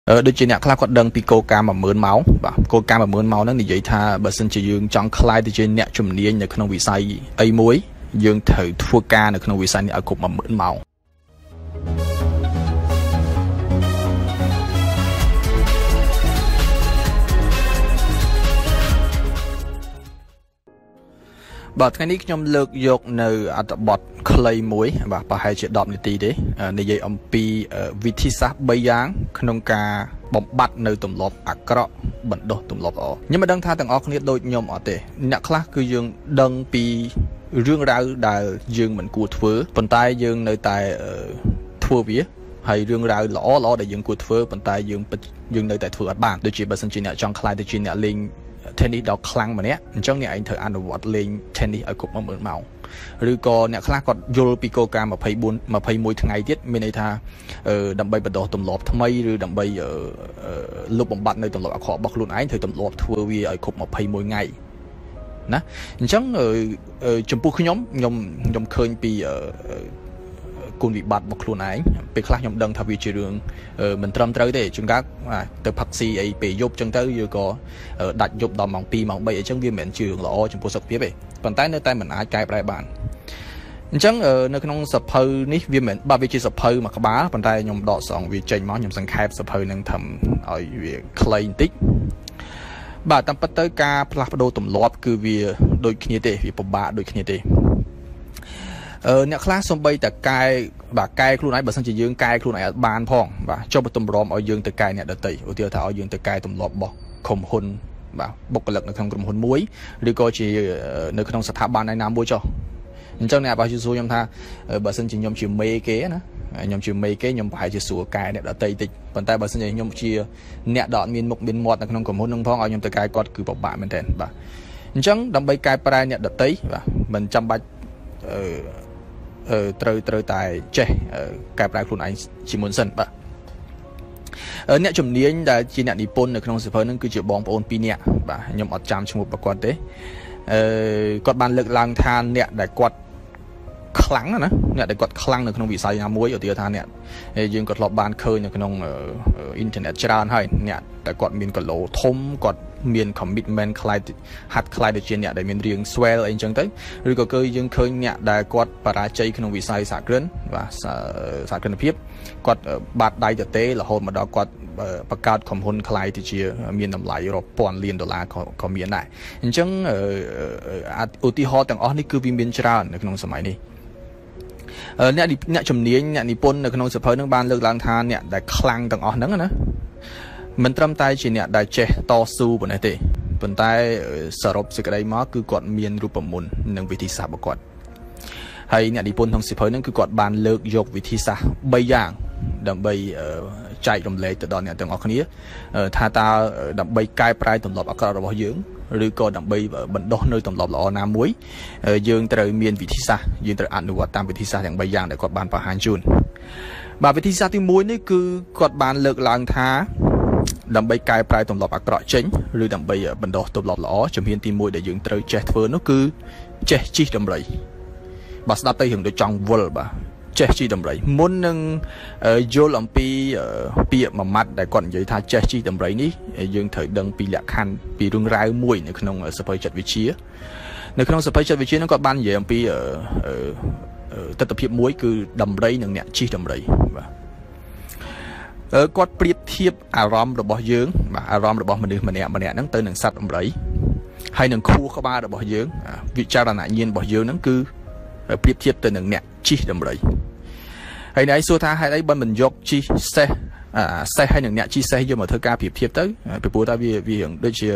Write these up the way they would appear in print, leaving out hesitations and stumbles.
ដូចជាអ្នកខ្លះគាត់ដឹងពីគោលការណ៍10000ម៉ោងបាទគោលការណ៍10000ម៉ោងហ្នឹងនិយាយថាបើសិនជាយើងចង់ខ្លាយទៅជាអ្នកជំនាញនៅក្នុងវិស័យអីមួយយើងត្រូវធ្វើការនៅក្នុងវិស័យនេះឲ្យគ្រប់10000ម៉ោងបាទថ្ងៃនេះខ្ញុំលើកយកនៅអត្ថបទខ្លីមួយបាទប្រហែលជា10នាទីទេនិយាយអំពីវិធីសាស្ត្រ3យ៉ាងក្នុងការបំបត្តិនៅទម្លាប់អាក្រក់បណ្ដុះទម្លាប់ល្អខ្ញុំមិនដឹងថាទាំងអស់គ្នាដូចខ្ញុំអត់ទេអ្នកខ្លះគឺយើងដឹងពីរឿងរ៉ាវដែលយើងមិនគួរធ្វើប៉ុន្តែយើងនៅតែធ្វើវាហើយរឿងរ៉ាវល្អដែលយើងគួរធ្វើប៉ុន្តែយើងនៅតែធ្វើអត់បានដូចជាបើសិនជាអ្នកចង់ខ្លាយទៅជាអ្នកលេងtennis ដល់ខ្លាំងម្នាក់អញ្ចឹងអ្នកឯងត្រូវអនុវត្តលេង tennis ឲ្យគ្រប់10000ម៉ោងឬក៏អ្នកខ្លះគាត់យល់ពីគោលការណ៍21ថ្ងៃទៀតមានន័យថាដើម្បីបណ្ដុះទម្លាប់ថ្មីឬដើម្បីលុបបំបាត់នៅទម្លាប់អាក្រក់របស់ខ្លួនឯងត្រូវទម្លាប់ធ្វើវាឲ្យគ្រប់21ថ្ងៃណាអញ្ចឹងចំពោះខ្ញុំឃើញពីគុណវិបត្តិរបស់ខ្លួនឯងពេលខ្លះខ្ញុំដឹងថាវាជារឿងមិនត្រឹមត្រូវទេជួនកាលទៅផឹកស៊ីអីពេលយប់ចឹងទៅយើងក៏ដាច់យប់ដល់ម៉ោង2ម៉ោង3អីចឹងវាមិនមែនជារឿងល្អចំពោះសុខភាពទេប៉ុន្តែនៅតែមិនអាចកែប្រែបានអញ្ចឹងនៅក្នុងសភៅនេះវាមិនបាទវាជាសភៅមួយក្បាលប៉ុន្តែខ្ញុំដកស្រង់វាចេញមកខ្ញុំសង្ខេបសភៅនឹងធ្វើឲ្យវាខ្លីបន្តិចបាទតាមពិតទៅការផ្លាស់ប្ដូរទម្លាប់គឺវាដូចគ្នាទេវាពិបាកដូចគ្នាទេអ្នកខ្លះសំបីតែកែខ្លួនឯងបើសិនជាយើងកែខ្លួនឯងអត់បានផងបាទចុះបើទម្រាំឲ្យយើងទៅកែអ្នកដទៃឧទាហរណ៍ថាឲ្យយើងទៅកែទម្លាប់របស់ក្រុមហ៊ុនបាទបុគ្គលិកនៅក្នុងក្រុមហ៊ុនមួយឬក៏ជានៅក្នុងស្ថាប័នណាមួយចុះអញ្ចឹងអ្នកបើជាសួរខ្ញុំថាបើសិនជាខ្ញុំជាមេគេណាខ្ញុំជាមេគេខ្ញុំប្រហែលជាសួរកែអ្នកដទៃតិចប៉ុន្តែបើសិនជាខ្ញុំជាអ្នកដែលអត់មានមុខមានមាត់នៅក្នុងក្រុមហ៊ុននឹងផងឲ្យខ្ញុំទៅកែគាត់គឺពិបាកមែនទែនបាទអញ្ចឹងដើម្បីកែប្រែអ្នកដទៃបាទមិនចាំបាច់ត្រូវតែចេះកែប្រែខ្លួនឯងជាមុនសិនបាទអ្នកជំនាញដែលជាអ្នកនិពន្ធនៅក្នុងសៀវភៅហ្នឹងគឺជាបងប្អូន2នាក់បាទខ្ញុំអត់ចាំឈ្មោះរបស់គាត់ទេគាត់បានលើកឡើងថាអ្នកដែលគាត់ខ្លាំងណាអ្នកដែលគាត់ខ្លាំងនៅក្នុងវិស័យណាមួយឧទាហរណ៍ថាអ្នកយើងក៏ធ្លាប់បានឃើញនៅក្នុងអ៊ីនធឺណិតច្រើនហើយអ្នកតែគាត់មានគីឡូធំគាត់មាន commitment ហាត់ខ្លាយទៅជាអ្នកដែលមានរាងស្វែលអីចឹងទៅឬក៏គឺយើងឃើញអ្នកដែលគាត់បរាជ័យក្នុងវិស័យសហគ្រិនបាទសហគ្រិនភាពគាត់បាត់ដៃទៅទេរហូតមកដល់គាត់បង្កើតក្រុមហ៊ុនខ្លាយទៅជាមានតម្លៃរាប់ពាន់លានដុល្លារក៏មានដែរអញ្ចឹងឧទាហរណ៍ទាំងអស់នេះគឺវាមានច្រើននៅក្នុងសម័យនេះអ្នកជំនាញអ្នកនិពន្ធនៅក្នុងសៀវភៅនឹងបានលើកឡើងថាអ្នកដែលខ្លាំងទាំងអស់ហ្នឹងណាមិនត្រឹមតែជាអ្នកដែលចេះតស៊ូប៉ុណ្ណេះទេប៉ុន្តែសរុបសេចក្តីមកគឺគាត់មានរូបមន្តនិងវិធីសាស្ត្ររបស់គាត់ហើយអ្នកនិពន្ធក្នុងសៀវភៅហ្នឹងគឺគាត់បានលើកយកវិធីសាស្ត្រ3យ៉ាងដើម្បីចែករំលែកទៅដល់អ្នកទាំងអស់គ្នាថាតើដើម្បីកែប្រែទម្លាប់អាក្រក់របស់យើងឬក៏ដើម្បីបណ្ដុះនៅទម្លាប់ល្អណាមួយយើងត្រូវមានវិធីសាស្ត្រយើងត្រូវអនុវត្តតាមវិធីសាស្ត្រទាំង3យ៉ាងដែលគាត់បានបង្ហាញជូនបាទវិធីសាស្ត្រទី1នេះគឺគាត់បានលើកឡើងថាដើម្បីកែប្រែទម្លាប់អាក្រក់ចេញឬដើម្បីបណ្ដុះទម្លាប់ល្អជំហានទី1ដែលយើងត្រូវចេះធ្វើនោះគឺចេះជិះដំរីបាទស្ដាប់ទៅរឿងដូចចង់វល់បាទចេះជិះដំរីមុននឹងយល់អំពីពាក្យមួយម៉ាត់ដែលគាត់និយាយថាចេះជិះដំរីនេះយើងត្រូវដឹងពីលក្ខខណ្ឌពីរឿងរ៉ាវមួយនៅក្នុងសភៅចិត្តវិទ្យានៅក្នុងសភៅចិត្តវិទ្យានោះគាត់បាននិយាយអំពីទស្សនវិជ្ជាមួយគឺដំរីនិងអ្នកជិះដំរីបាទគាត់ប្រៀបធៀបអារម្មណ៍របស់យើងបាទអារម្មណ៍របស់មនុស្សម្នាក់ហ្នឹងទៅនឹងសត្វដំរីហើយនឹងខួរក្បាលរបស់យើងវិចារណញ្ញាណរបស់យើងហ្នឹងគឺប្រៀបធៀបទៅនឹងអ្នកជិះដំរីហើយអ្នកឯងសួរថាហេតុអីបើមិនយកជិះសេះសេះហើយនឹងអ្នកជិះសេះយកមកធ្វើការប្រៀបធៀបទៅពីព្រោះថាវាដូចជា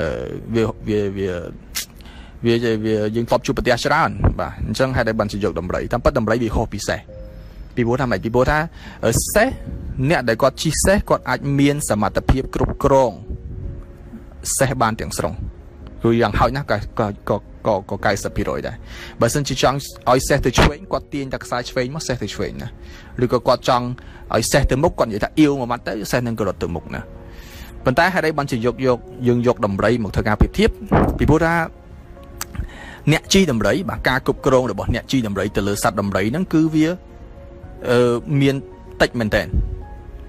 វាយើងធ្លាប់ជួបប្រទះច្រើនបាទអញ្ចឹងហេតុអីបានជាយកដំរីតាមពិតដំរីវាខុសពីសេះពីព្រោះថាម៉េចពីព្រោះថាសេះអ្នកដែលគាត់ជិះសេះគាត់អាចមានសមត្ថភាពគ្រប់គ្រងសេះបានទាំងស្រុងគឺយ៉ាងហោចណាស់ក៏90% ដែរបើសិនជាចង់ឲ្យសេះទៅឆ្វេងគាត់ទាញតែខ្សែឆ្វេងមកសេះទៅឆ្វេងណាឬក៏គាត់ចង់ឲ្យសេះទៅមុខគាត់និយាយថាអៀវមួយម៉ាត់ទៅសេះនឹងក៏រត់ទៅមុខណាប៉ុន្តែហេតុអីបានជាយើងយកដំរីមកធ្វើការប្រៀបធៀបពីព្រោះថាអ្នកជិះដំរីបាទការគ្រប់គ្រងរបស់អ្នកជិះដំរីទៅលើសត្វដំរីហ្នឹងគឺវាមានតិចមែនតើ ព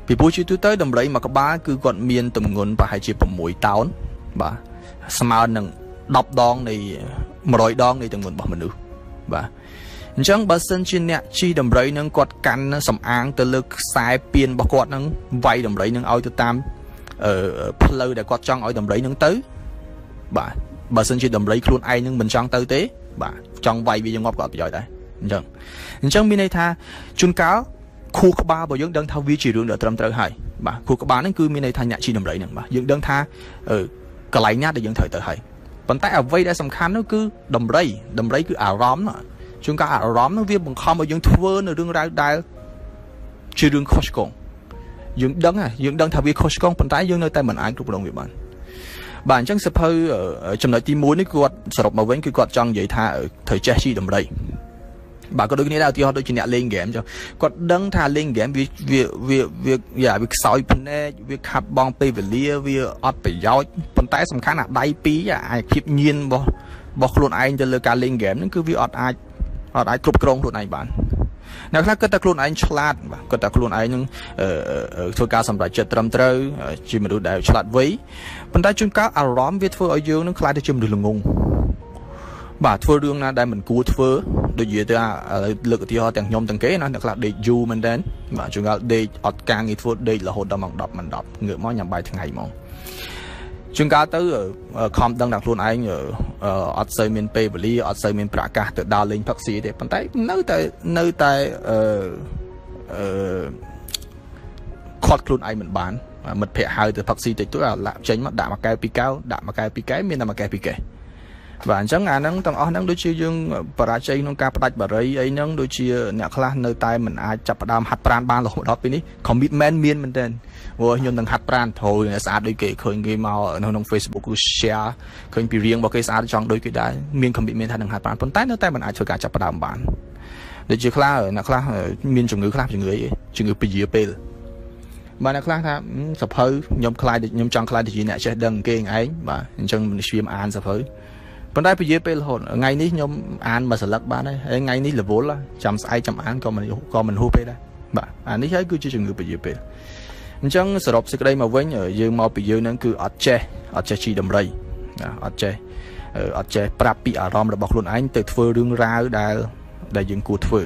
ពីព្រោះជាទូទៅដំរីមកក្បាលគឺគាត់មានទម្ងន់ប្រហែលជា6តោនបាទស្មើនឹង10ដងនៃ100ដងនៃទម្ងន់របស់មនុស្សបាទអញ្ចឹងបើសិនជាអ្នកជីដំរីនឹងគាត់កាន់សំអាងទៅលើខ្សែពៀនរបស់គាត់នឹងវាយដំរីនឹងឲ្យទៅតាមផ្លូវដែលគាត់ចង់ឲ្យដំរីនឹងទៅបាទបើសិនជាដំរីខ្លួនឯងនឹងមិនចង់ទៅទេបាទចង់វាយវាយ៉ាងងាប់ក៏អត់ប្រយោជន៍ដែរអញ្ចឹងមានន័យថាជួនកាលខួរក្បាលរបស់យើងដឹងថាវាជារឿងដែលត្រឹមត្រូវហើយបាទខួរក្បាលហ្នឹងគឺមានន័យថាអ្នកជីដំរីហ្នឹងបាទយើងដឹងថាកន្លែងណាដែលយើងត្រូវទៅហើយប៉ុន្តែអ្វីដែលសំខាន់នោះគឺដំរីគឺអារម្មណ៍ជួនកាលអារម្មណ៍នោះវាបង្ខំឲ្យយើងធ្វើនៅរឿងរ៉ាវដែលជារឿងខុសឆ្គងយើងដឹងថាវាខុសឆ្គងប៉ុន្តែយើងនៅតែមិនអាចគ្រប់គ្រងវាបានបាទអញ្ចឹងសភៅចំណុចទី1នេះគាត់សរុបមកវិញគឺគាត់ចង់និយាយថាត្រូវចេះជីដំរីបាទក៏ដូចគ្នាដែរឧទាហរណ៍ដូចជាអ្នកលេងហ្គេមចុះគាត់ដឹងថាលេងហ្គេមវាខ្សោយភ្នែកវាខាត់បងពេលវេលាវាអត់ប្រយោជន៍ប៉ុន្តែសំខាន់អាដៃពីរអាភាពញៀនរបស់ខ្លួនឯងទៅលើការលេងហ្គេមហ្នឹងគឺវាអត់អាចគ្រប់គ្រងខ្លួនឯងបានអ្នកខ្លះគិតថាខ្លួនឯងឆ្លាតបាទគិតថាខ្លួនឯងនឹងធ្វើការសម្រេចចិត្តត្រឹមត្រូវជាមនុស្សដែលឆ្លាតវៃប៉ុន្តែជួនកាលអារម្មណ៍វាធ្វើឲ្យយើងនឹងខ្លាចទៅជាមនុស្សល្ងងបាទធ្វើរឿងណាដែលមិនគួរធ្វើដូចនិយាយទៅលើកឧទាហរណ៍ទាំងខ្ញុំទាំងគេណាអ្នកខ្លះដេកយូរមែនតើបាទជួនកាលដេកអត់ការងារធ្វើដេករហូតដល់ម៉ោង10មិន10ងើបមកញ៉ាំបាយថ្ងៃហ្មងជួនកាលទៅខំដឹងថាខ្លួនឯងអត់សូវមានពេលវេលាអត់សូវមានប្រកាសទៅដើរលេងផឹកស៊ីទេប៉ុន្តែនៅតែខាត់ខ្លួនឯងមិនបានមិត្តភ័ក្ដិហៅទៅផឹកស៊ីតិចតួចអាឡាក់ចេញមកដាក់មួយកែវពីរកែវដាក់មួយកែវពីរកែវមានតែមួយកែវពីរកែវបាទអញ្ចឹងអាហ្នឹងទាំងអស់ហ្នឹងដូចជាយើងបរាជ័យក្នុងការផ្ដាច់បារីអីហ្នឹងដូចជាអ្នកខ្លះនៅតែមិនអាចចាប់ផ្ដើមហាត់ប្រាណបានរហូតដល់ពេលនេះ commitment មានមែនទែនព្រោះខ្ញុំនឹងហាត់ប្រាណធូរស្អាតដូចគេឃើញគេមកនៅក្នុង Facebook គឺ share ឃើញពីរៀងរបស់គេស្អាតចង់ដូចគេដែរមាន commitment ថានឹងហាត់ប្រាណប៉ុន្តែនៅតែមិនអាចធ្វើការចាប់ផ្ដើមបានដូចជាអ្នកខ្លះមានជំងឺខ្លះជំងឺពជាពេលបាទអ្នកខ្លះថាសភៅខ្ញុំចង់ខ្លាយទៅជាអ្នកចេះដឹងគេឯងបាទអញ្ចឹងមិនស្វៀមអានសភៅប៉ុន្តែពជាពេលរហូតថ្ងៃនេះខ្ញុំអានមួយសន្លឹកបានហើយថ្ងៃនេះរវល់ចាំស្អែកចាំអានក៏មិនហួសពេលដែរបាទអានេះហើយគឺជាជំងឺពជាពេលអញ្ចឹងសរុបសេចក្តីមកវិញយើងមកពីយើងហ្នឹងគឺអត់ចេះជីដំរីអត់ចេះប្រាប់ពីអារម្មណ៍របស់ខ្លួនឯងទៅធ្វើរឿងរ៉ាវដែលយើងគួរធ្វើ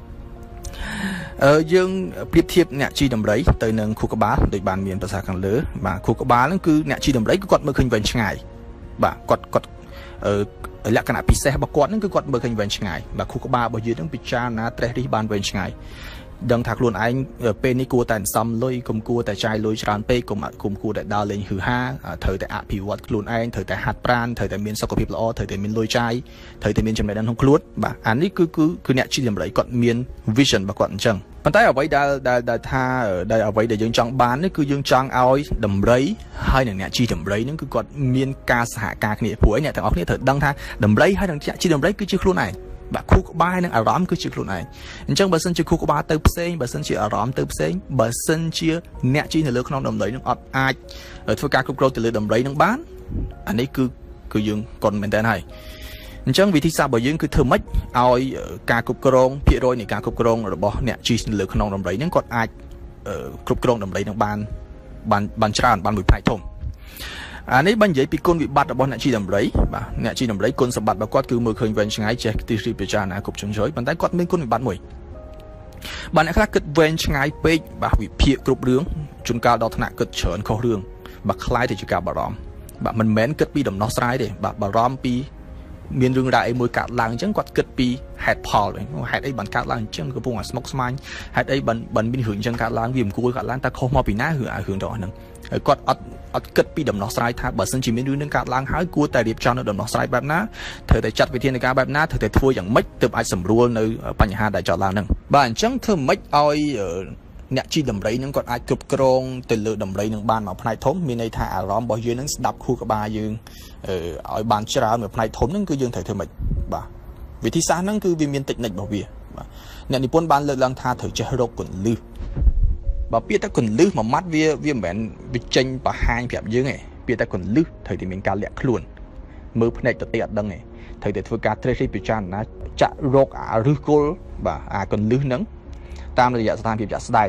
យើងប្រៀបធៀបអ្នកជីដំរីទៅនឹងខួរក្បាលដូចបានមានប្រសាសន៍ខាងលើបាទខួរក្បាលហ្នឹងគឺអ្នកជីដំរីគឺគាត់មើលឃើញវែងឆ្ងាយបាទគាត់លក្ខណៈពិសេសរបស់គាត់ហ្នឹងគឺគាត់មើលឃើញវែងឆ្ងាយបាទខួរក្បាលរបស់យើងហ្នឹងពិចារណាត្រេះរិះបានវែងឆ្ងាយដឹងថាខ្លួនឯងពេលនេះគួរតែសំលុយកុំគួរតែចាយលុយច្រើនពេកកុំគួរតែដើរលេងហឺហាត្រូវតែអភិវឌ្ឍខ្លួនឯងត្រូវតែហាត់ប្រាណត្រូវតែមានសុខភាពល្អត្រូវតែមានលុយចាយត្រូវតែមានចំណេះដឹងក្នុងខ្លួនបាទអានេះគឺអ្នកជីដំរីគាត់មាន vision របស់គាត់អញ្ចឹងប៉ុន្តែអ្វីដែលអ្វីដែលយើងចង់បាននេះគឺយើងចង់ឲ្យដំរីហើយនឹងអ្នកជីដំរីហ្នឹងគឺគាត់មានការសហការគ្នាព្រោះអ្នកទាំងអស់គ្នាត្រូវដឹងថាដំរីហើយនឹងអ្នកជីដំរីគឺជាខ្លួនឯងបាទខួរក្បាលនិងអារម្មណ៍គឺជាខ្លួនឯងអញ្ចឹងបើសិនជាខួរក្បាលទៅផ្សេងបើសិនជាអារម្មណ៍ទៅផ្សេងបើសិនជាអ្នកជីនៅលើក្នុងដំរីនឹងអត់អាចធ្វើការគ្រប់គ្រងទៅលើដំរីនឹងបានអានេះគឺយើងកុនមែនតើហើយអញ្ចឹងវិធីសាស្ត្ររបស់យើងគឺធ្វើម៉េចឲ្យការគ្រប់គ្រងភាគរយនៃការគ្រប់គ្រងរបស់អ្នកជីនៅលើក្នុងដំរីនឹងគាត់អាចគ្រប់គ្រងដំរីនឹងបានច្រើនបានមួយផ្នែកធំអានេះបើនិយាយពីគុណវិបត្តិរបស់អ្នកជីដំរីបាទអ្នកជីដំរីគុណសម្បត្តិរបស់គាត់គឺមើលឃើញវែងឆ្ងាយចេះទីរីពិចារណាគ្រប់ជ្រុងជ្រោយប៉ុន្តែគាត់មានគុណវិបត្តិមួយបាទអ្នកខ្លះគិតវែងឆ្ងាយពេកបាទវិភាគគ្រប់រឿងជួនកាលដល់ថ្នាក់គិតច្រើនខុសរឿងបាទคล้ายទៅជាការបារម្ភបាទមិនមែនគិតពីដំណោះស្រាយទេបាទបារម្ភពីមានរឿងរ៉ាវអីមួយកើតឡើងអញ្ចឹងគាត់គិតពីហេតុផលវិញហេតុអីបានកើតឡើងអញ្ចឹងកំពុងតែស្មុគស្មាញហេតុអីបានមានរឿងអញ្ចឹងកើតឡើងវាមិនគួរកើតឡើងតែខុសមកពីណារឿងទាំងអស់ហ្នឹងហើយគាត់អត់គិតពីដំណោះស្រាយថាបើសិនជាមានរឿងនឹងកើតឡើងហើយគួរតែរៀបចំនៅដំណោះស្រាយបែបណាត្រូវតែចាត់វិធានការបែបណាត្រូវតែធ្វើយ៉ាងម៉េចទើបអាចសម្រួលនៅបញ្ហាដែលចោទឡើងហ្នឹងបាទអញ្ចឹងធ្វើម៉េចឲ្យអ្នកជីដំរីនឹងគាត់អាចគ្រប់គ្រងទៅលើដំរីនឹងបានមកផ្នែកធំមានន័យថាអារម្មណ៍របស់យើងនឹងស្ដាប់ខួរក្បាលយើងឲ្យបានច្រើនមួយផ្នែកធំហ្នឹងគឺយើងត្រូវធ្វើម៉េចបាទវិធីសាស្ត្រហ្នឹងគឺវាមានតិចនិចរបស់វាបាទអ្នកនិពន្ធបានលើកឡើងថាត្រូវចេះរកគន្លឹះបើពាក្យតែគន្លឹះមួយម៉ាត់វាមិនមែនវាចេញបង្ហាញប្រាប់យើងទេពាក្យតែគន្លឹះត្រូវតែមានការលាក់ខ្លួនមើលភ្នែកទៅទេអត់ដឹងទេត្រូវតែធ្វើការត្រេះរិះពិចារណាចាក់រកអាឫសគល់បាទអាគន្លឹះហ្នឹងតាមរយៈស្ថានភាពជាក់ស្ដែង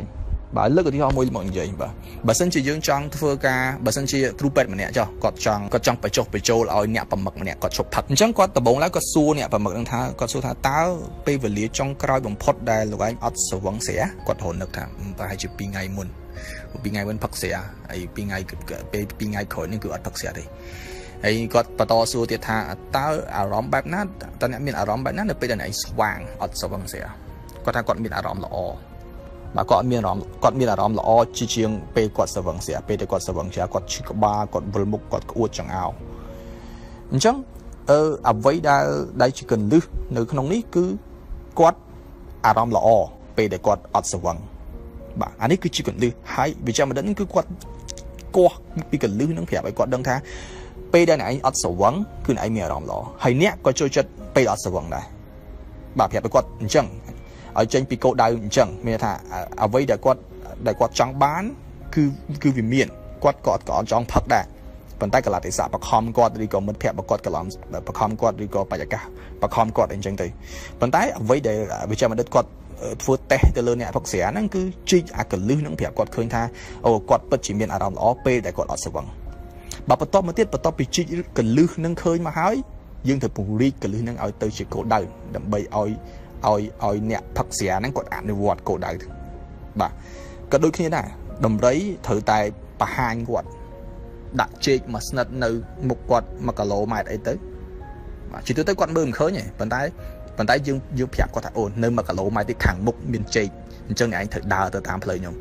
bà lướt cái thứ họ môi mọi người bà sân chỉ dương trong thưa ca bà sân chỉ true pet mà nè cho có trong phải chốt là nè bầm mực mà nè có chốt thật chẳng có tập bóng lá có xua nè bầm mực đang thá có xua thá táo pe về lý trong cõi bóng phốt đây là anh ớt sầu vắng xẻ có hồn được thà và hai chữ pi ngày muốn phật xẻ ai pi ngày khỏi nên cứ ớt phật xẻ đi ai có bà to xua tiệt thà táo róm bát nát ta nè miền róm bát nát là pe đây này vàng ớt sầu vắng xẻ có thà còn miền róm lọ bà có miền róm lọ chỉ chiêng pe quạt sầu vắng xẻ pe để quạt sầu vắng xẻ quạt chỉ có ba quạt vul mục quạt uất chẳng ao chẳng vậy đây chỉ cần lư nơi không ní cứ quạt róm lọ pe để quạt ớt sầu vắng bà anh ấy cứ chỉ cần lư hay vì sao mà đến cứ quạt bị cần lư nó phải quạt đăng thá pe đây này ớt sầu vắng cứ này miền róm lọ hay nè có chơi chất pe ớt sầu vắng này bà phải quạt chẳng ở trên pi cô đào chẳng mình thà ở vậy đại quạt trắng bán cứ vì miền quạt có trong phật đà phần tay cả là tại sao bạc hòm quạt đi có một phép bạc quạt cả làm bạc hòm quạt đi có phải cả bạc hòm quạt anh chẳng thấy phần tay ở vậy để vì sao mà đất quạt phượt té từ lớn nhẹ phật xẻ nó cứ chi cả lư nó phép quạt khơi tha quạt bất chỉ miền ở đồng ó p đại quạt ở sờ vắng bà bắt top mà tiết bắt top bị chi cả lư nó khơi mà hái dương thật bùng ri cả lư nó ở từ chỉ cổ đào đầm bay oi nè thật xẻ nó còn ăn được vọt cổ đại bà có đôi khi này đầm đấy thử tài bà hai quạt đặt chết mà snật nơi một quạt mà cả lỗ mày ấy tới chỉ tới quạt bơm khơi nhỉ bàn tay dương phép có thể ổn nơi mà cả lỗ mày thì thẳng mục miền chết chân này anh thử đào từ tám lời nhung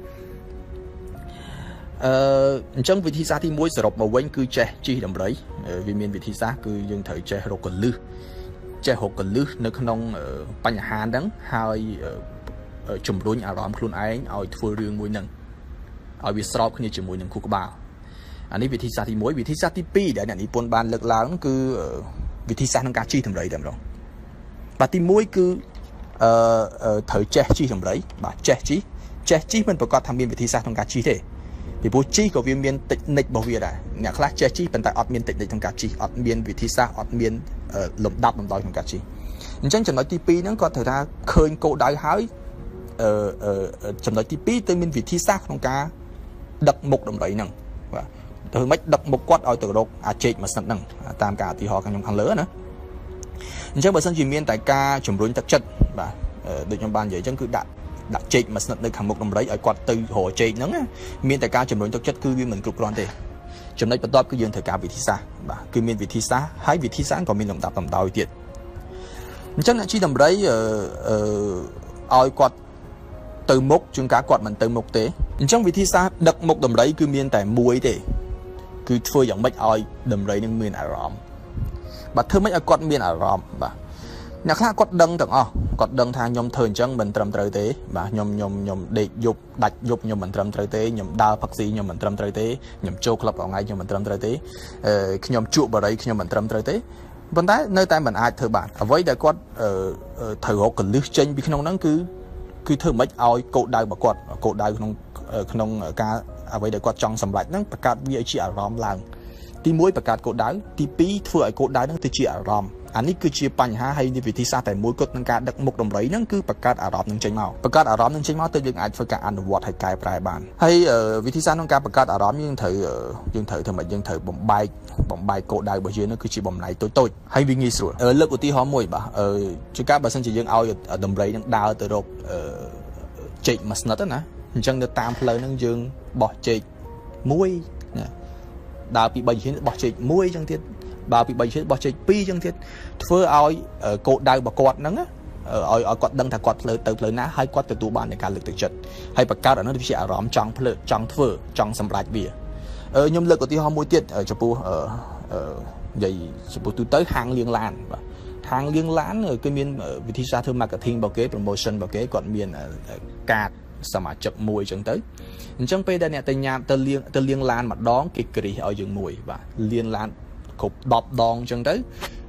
chân vị thi xa thì muối sập mà quên cứ che chi đầm đấy vì miền vị thi xa cứ dương thử che rồi còn lư che hộp cần lư nơi không bánh hàn đắng hay chùm đôi nhà làm luôn ấy ở phơi riêng mùi nâng ở bị sọp khi chùm mùi nâng khu bào anh ấy vị thi sa thì muối vị thi sa thì pi để nhận ipon ban lực láng cứ vị thi sa nó cá chi thầm đấy đầm rồi và thì muối cứ thời che chi thầm đấy bà che chi mình phải có tham biên vị thi sa trong cá chi thế vì bố chi của viên miền tịch nịch bảo vệ này nhà khác che chi bên tại ọt miền tịch nịch trong cá chi ọt miền vị thi sa ọt miền lồng đắp lồng đói trong cá chi chẳng chừng nói tivi nó có thời ra khơi cổ đại hái chừng nói tivi tới miền vị thi sa trong cá đặc mục đồng đấy nằng và từ mấy đặc mục quát ở từ đâu chết mà sẵn nằng tam cả thì họ càng nhung thằng lớn nữa chẳng bởi sân chỉ miền tại ca chủng đối thực chất và được trong ban vậy chẳng cứ đặt chết mà sẵn được hàng một đồng đấy ở quạt từ hồ chết nắng miền tại ca chủng đối thực chất cứ viên mình cực loạn thế chấm này bắt đầu cứ dương thời ca vị thi sa và cứ miền vị thi sa hai vị thi sa còn miền lồng đập tầm đào tiệt chắc là chỉ tầm đấy ở quạt từ mốc chúng cá quạt mình từ mốc tế trong vị thi sa đặt một đầm đấy cứ miền tại muối thế cứ phơi giống mấy oi đầm đấy nhưng miền ở róm bà thưa mấy ở quạt miền ở róm và nhà khác quạt đăng tưởng quạt đăng tha nhom thời chân mình trầm trời tế và nhom để dục đặt dục nhom mình trầm trời tế nhom đa phật sĩ nhom mình trầm trời tế nhom châu club ở ngay nhom mình trầm trời tế nhom trụ vào đấy nhom mình trầm trời tế vấn đề nơi tại mình ai thưa bạn ở với đại quạt thời họ cần lướt trên bị không nắng cứ thưa mấy oi cột đai bà quạt cột đai không ca ở với đại quạt trong sầm lạnh nóประกาศ vị trí ở róm làng tí muốiประกาศcột đai tí pi thưa ở cột đai nó tí chỉ ở róm anh ấy cứ chiaปัญหาให้ในวิธีศาสตร์แต่มวยกดนังการดักมุกดมไรนั่นคือประกาศอารมณ์นึงใจเมาประกาศอารมณ์นึงใจเมาตัวยังอาจฝึกการอนุวัตให้กายปลายบานให้วิธีศาสตร์นังการประกาศอารมณ์ยังถือทำไมยังถือบ่มใบโกได้บ่เยอะนั่นคือจีบ่มไหนตัวให้วิ่งงี้สุดเลิกอุติหอมมวยบ่จุก้าบ่สันจียังเอาดมไรยังดาวตัวรกจีมาสนัดนะจังเดินตามเพลินนั่งยังบ่จีมวยดาวปีใบชิ้นบ่จีมวยจังเทียbà bị bệnh chết bỏ chạy pi chân thiết phơi ao cột đai bà quạt nắng ở quạt đằng thà quạt từ lời ná hay quạt từ tủ bàn để cả lực từ chật hay bạc cao ở nó sẽ rõm trong phơi trong phơi trong sầm rạch bìa nhôm lực của tí hoa môi tiết ở chụp vậy chụp từ tới hàng liên lan ở cái miền vị trí xa thương marketing bảo kế promotion bảo kế còn miền cạt sao mà chập mùi chẳng tới trong pe đây nè tây nham tây liên lan mà đón cái kỳ ở rừng mùi và liên lan cục đọp đòn chân tới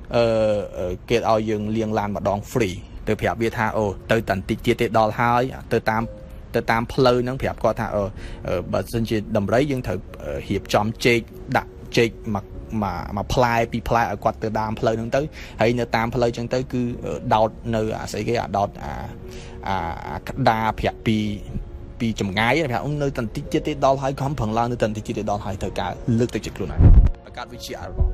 kêu ao dừng liên lan mà đòn free từ phép bia tha từ tận tiết tiết đòn hai từ tam plei nó phép coi tha bà xin chỉ đầm đấy dân thử hiệp chom chê đặt chê mà play ở quạt từ tam plei nó tới hay nơi tam plei chân tới cứ đọt nơi sẽ cái đọt đa phép ពីចម្ងាយណាបងនៅតន្តិចទៀតទេដល់ហើយខំប្រឹងឡើងនៅតន្តិចទៀតទេដល់ហើយត្រូវការលើកទឹកចិត្តខ្លួនឯងបង្កើតវិជ្ជាអារម្មណ៍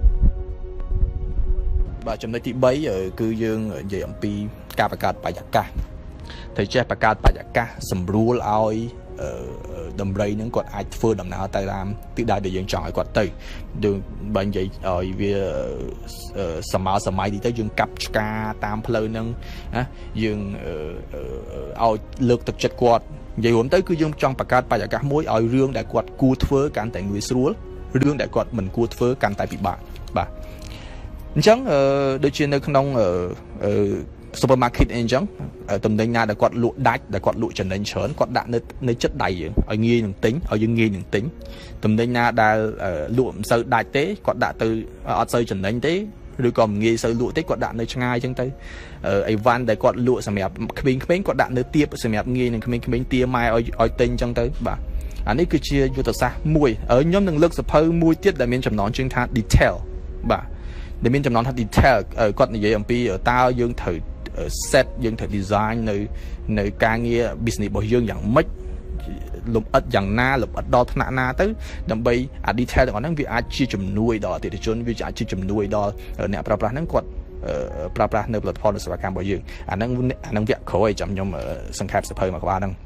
បាទចំណុចទី3គឺយើងនិយាយអំពីការបង្កើតបរិយាកាសត្រូវចេះបង្កើតបរិយាកាសសម្រួលឲ្យដំរីហ្នឹងគាត់អាចធ្វើដំណើរទៅតាមទិសដៅដែលយើងចង់ឲ្យគាត់ទៅយើងបើនិយាយឲ្យវាសម័យទីទៅយើងកាប់ឆ្កាតាមផ្លូវហ្នឹងណាយើងឲ្យលើកទឹកចិត្តគាត់និយាយរួមទៅគឺយើងចង់បង្កើតបរិយាកាសមួយឲ្យរឿងដែលគាត់គួរធ្វើកាន់តែងាយស្រួលរឿងដែលគាត់មិនគួរធ្វើកាន់តែពិបាកបាទអញ្ចឹងដូចជានៅក្នុងsupermarket អីចឹងតំណែងណាដែលគាត់លក់ដាច់ដែលគាត់លក់ចំណេញច្រើនគាត់ដាក់នៅចិត្តដៃយើងឲ្យងាយនឹងទិញឲ្យយើងងាយនឹងទិញតំណែងណាដែលលក់មិនសូវដាច់ទេគាត់ដាក់ទៅអត់សូវចំណេញទេឬក៏មិនងាយសូវលក់ទេគាត់ដាក់នៅឆ្ងាយចឹងទៅអីវ៉ាន់ដែលគាត់លក់សម្រាប់ក្មេងៗគាត់ដាក់នៅទៀបសម្រាប់ងាយនឹងក្មេងៗទាម៉ែឲ្យទិញចឹងទៅបាទអានេះគឺជាយុទ្ធសាស្ត្រមួយខ្ញុំនឹងលើកសភៅមួយទៀតដែលមានចំណងជើងថា detail បាទដែលមានចំណងថា detail គាត់និយាយអំពីតើយើងត្រូវ set យើងត្រូវ design នៅការងារ business របស់យើងយ៉ាងម៉េចលម្អិតយ៉ាងណាលម្អិតដល់ថ្នាក់ណាទៅដើម្បីអា detail ទាំងអស់ហ្នឹងវាអាចជាជំនួយដល់អតិថិជនវាអាចជាជំនួយដល់អ្នកប្រើប្រាស់ហ្នឹងគាត់ប្រើប្រាស់នៅ platform សេវាកម្មរបស់យើងអាហ្នឹងវគ្គក្រោយចាំខ្ញុំសង្ខេបសភៅមួយក្បាលហ្នឹង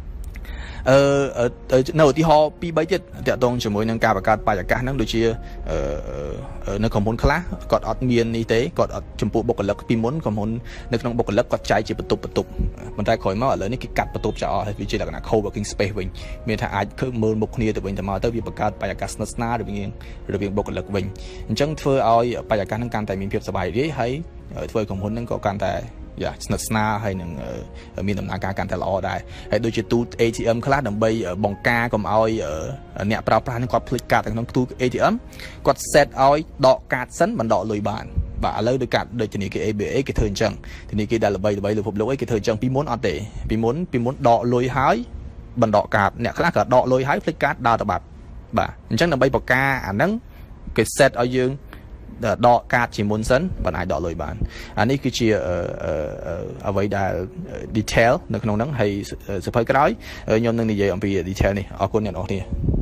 នៅឧទាហរណ៍2 3ទៀតតាក់ទងជាមួយនឹងការបង្កើតបរិយាកាសហ្នឹងដូចជានៅក្រុមហ៊ុនខ្លះគាត់អត់មាននេះទេគាត់អត់ចំពោះបុគ្គលិកពីមុនក្រុមហ៊ុននៅក្នុងបុគ្គលិកគាត់ចែកជាបន្ទប់ប៉ុន្តែក្រោយមកឥឡូវនេះគេកាត់បន្ទប់ចោលហើយវាជាលក្ខណៈ co-working space វិញមានថាអាចធ្វើមើលមុខគ្នាទៅវិញទៅមកទៅវាបង្កើតបរិយាកាសស្និទ្ធស្នាលរវាងបុគ្គលិកវិញអញ្ចឹងធ្វើឲ្យបរិយាកាសហ្នឹងកាន់តែមានភាពសប្បាយរីកហើយធ្វើឲ្យក្រុមហ៊ុនហ្នឹងក៏កាន់តែស្និទ្ធស្នាលហើយនឹងមានដំណើរការកាន់តែល្អដែរហើយដូចជាទូ ATM ខ្លះដើម្បីបង្ការកុំឲ្យអ្នកប្រើប្រាស់នឹងគាត់ភ្លេចកាតនៅក្នុងទូ ATM គាត់ set ឲ្យដកកាតសិនមិនដកលុយបានបាទឥឡូវដូចធនាគារ ABA គេធ្វើអញ្ចឹងធនាគារដែលល្បីលើពិភពលោកអីគេធ្វើអញ្ចឹងពីមុនអត់ទេពីមុនដកលុយហើយបណ្ដកកាតអ្នកខ្លះក៏ដកលុយហើយភ្លេចកាតដើរទៅបាត់បាទអញ្ចឹងដើម្បីបង្ការអាហ្នឹងគេ set ឲ្យយើងដកកាតជាមុនសិនបានអាចដកលុយបានអានេះគឺជាអ្វីដែល detail នៅក្នុងហ្នឹងហើយសភៅក្រោយខ្ញុំនឹងនិយាយអំពី detail នេះអរគុណអ្នកនរគ្នា